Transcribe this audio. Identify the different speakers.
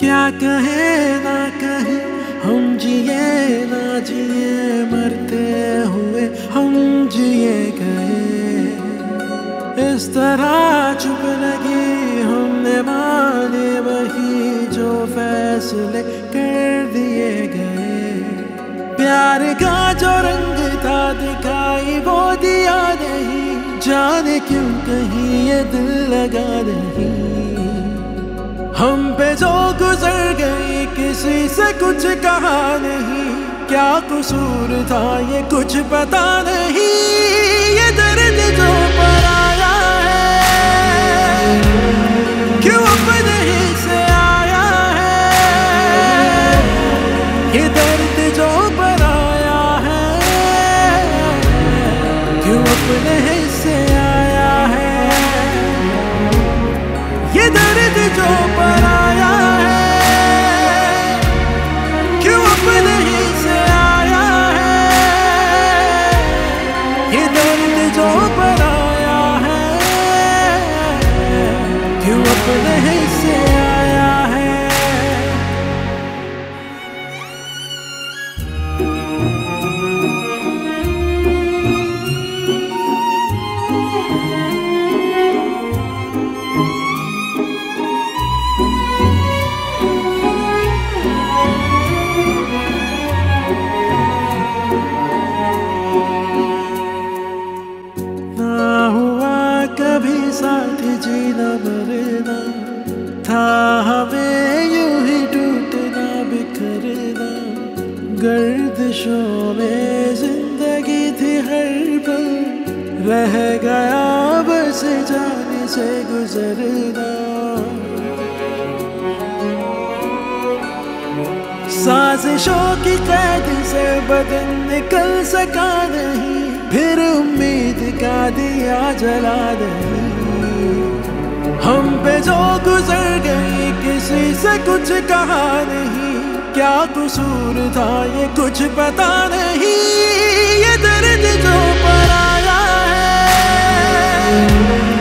Speaker 1: क्या कहे ना कहे, हम जिए ना जिए, मरते हुए हम जिए गए। इस तरह चुप लगी हमने माने वही जो फैसले कर दिए गए। प्यार का जो रंग था दिखाई वो दिया नहीं, जाने क्यों कहीं ये दिल लगा नहीं। हम पे जो गुजर गई किसी से कुछ कहा नहीं, क्या कसूर था ये कुछ पता नहीं। ये दर्द जो पराया है क्यों अपने ही से आया है। ये दर्द जो पराया है क्यों अपने ही से आया है। ये दर्द जो पराया है क्यों अपने ही से आया है। ये दर्द जो पराया है क्यों अपने ही से आया है। कभी साथ जीना मरना था हमें, यूं ही टूटना बिखरना। गर्दिशों में जिंदगी थी हर पल, रह गया बस जाने से गुजरना। साजिशों की कैद से बदन निकल सका नहीं, फिर उम्मीद का दिया जला नहीं। हम पे जो गुजर गई किसी से कुछ कहा नहीं, क्या कसूर था ये कुछ पता नहीं। ये दर्द जो पराया है